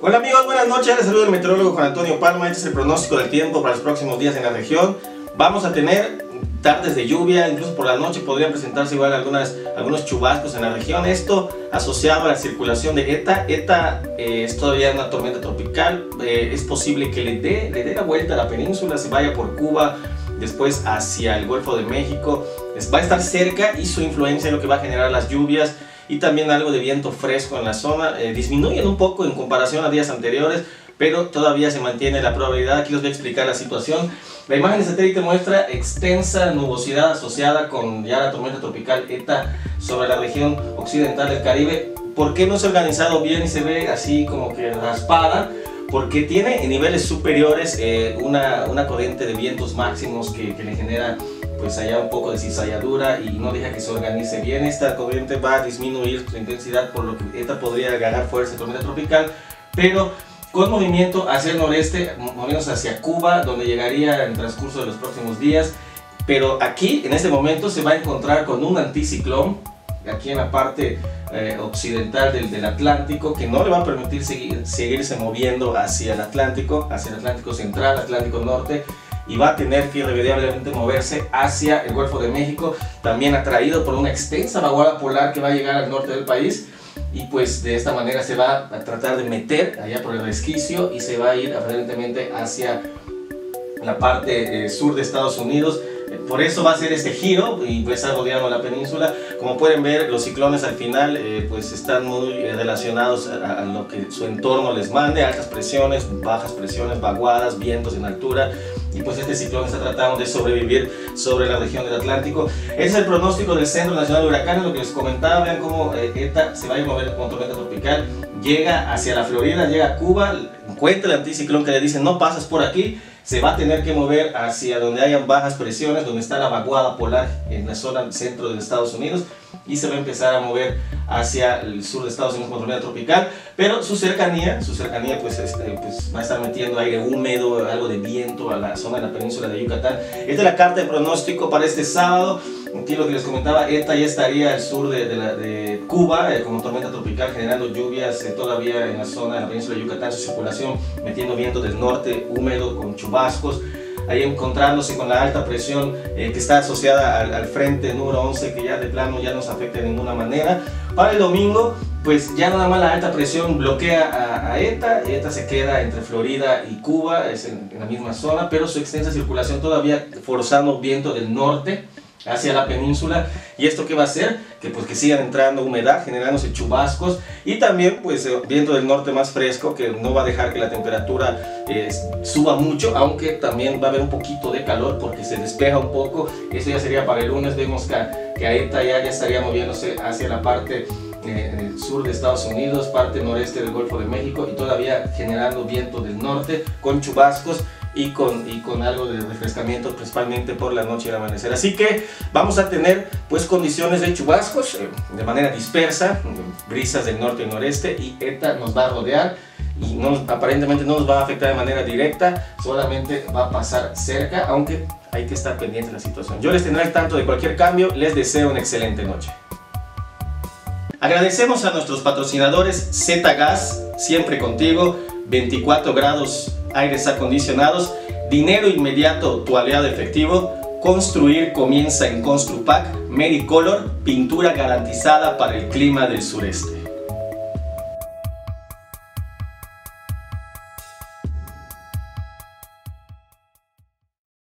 Hola amigos, buenas noches, les saluda el meteorólogo Juan Antonio Palma. Este es el pronóstico del tiempo para los próximos días en la región. Vamos a tener tardes de lluvia, incluso por la noche podrían presentarse igual algunos chubascos en la región. Esto asociado a la circulación de ETA. ETA es todavía una tormenta tropical, es posible que le dé la vuelta a la península, se vaya por Cuba, después hacia el Golfo de México. Va a estar cerca y su influencia es lo que va a generar las lluvias y también algo de viento fresco en la zona. Disminuyen un poco en comparación a días anteriores, pero todavía se mantiene la probabilidad. Aquí les voy a explicar la situación. La imagen de satélite muestra extensa nubosidad asociada con ya la tormenta tropical ETA sobre la región occidental del Caribe. ¿Por qué no se ha organizado bien y se ve así como que raspada? Porque tiene en niveles superiores una corriente de vientos máximos que le genera pues allá un poco de cizalladura y no deja que se organice bien. Esta corriente va a disminuir su intensidad, por lo que ETA podría ganar fuerza de tormenta tropical, pero con movimiento hacia el noreste, moviéndose hacia Cuba, donde llegaría en el transcurso de los próximos días. Pero aquí, en este momento, se va a encontrar con un anticiclón, aquí en la parte occidental del Atlántico, que no le va a permitir seguirse moviendo hacia el Atlántico central, Atlántico norte, y va a tener que irremediablemente moverse hacia el Golfo de México, también atraído por una extensa vaguada polar que va a llegar al norte del país. Y pues de esta manera se va a tratar de meter allá por el resquicio y se va a ir aparentemente hacia la parte sur de Estados Unidos. Por eso va a ser este giro y va a estar rodeando la península. Como pueden ver, los ciclones al final pues están muy relacionados a lo que su entorno les mande: altas presiones, bajas presiones, vaguadas, vientos en altura. Y pues este ciclón está tratando de sobrevivir sobre la región del Atlántico. Ese es el pronóstico del Centro Nacional de Huracanes, lo que les comentaba. Vean cómo ETA se va a ir a mover como tormenta tropical, llega hacia la Florida, llega a Cuba, encuentra el anticiclón que le dice no pasas por aquí. Se va a tener que mover hacia donde hayan bajas presiones, donde está la vaguada polar en la zona centro de Estados Unidos, y se va a empezar a mover hacia el sur de Estados Unidos como tormenta tropical. Pero su cercanía pues va a estar metiendo aire húmedo, algo de viento a la zona de la península de Yucatán. Esta es la carta de pronóstico para este sábado. Aquí lo que les comentaba, ETA ya estaría al sur de Cuba como tormenta tropical, generando lluvias todavía en la zona de la península de Yucatán, su circulación metiendo viento del norte húmedo con chubascos, ahí encontrándose con la alta presión que está asociada al frente número 11, que ya de plano ya no nos afecta de ninguna manera. Para el domingo pues ya nada más la alta presión bloquea a ETA. ETA se queda entre Florida y Cuba, es en la misma zona, pero su extensa circulación todavía forzando viento del norte hacia la península. ¿Y esto qué va a hacer? Que sigan entrando humedad, generándose chubascos, y también pues viento del norte más fresco, que no va a dejar que la temperatura suba mucho, aunque también va a haber un poquito de calor porque se despeja un poco. Eso ya sería para el lunes. Vemos que ETA ya estaría moviéndose hacia la parte sur de Estados Unidos, parte noreste del Golfo de México, y todavía generando viento del norte con chubascos y con algo de refrescamiento, principalmente por la noche y el amanecer. Así que vamos a tener pues condiciones de chubascos de manera dispersa, brisas del norte y noreste, y ETA nos va a rodear y aparentemente no nos va a afectar de manera directa, solamente va a pasar cerca, aunque hay que estar pendiente de la situación. Yo les tendré al tanto de cualquier cambio. Les deseo una excelente noche. Agradecemos a nuestros patrocinadores: Z-Gas, siempre contigo, 24 grados, aires acondicionados, dinero inmediato, tu aliado efectivo, construir comienza en Construpac, Mericolor, pintura garantizada para el clima del sureste.